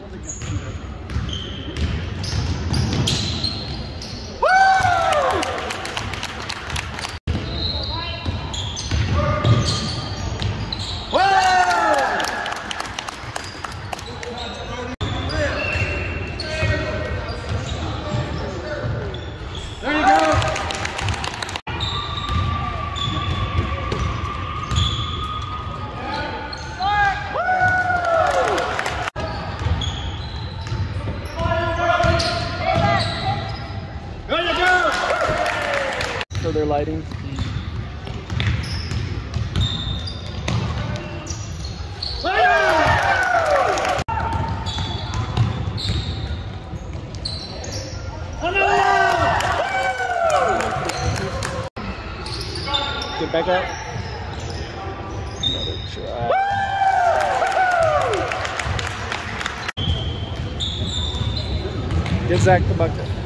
For their lighting. Get back up. Another try. Get Zach the bucket.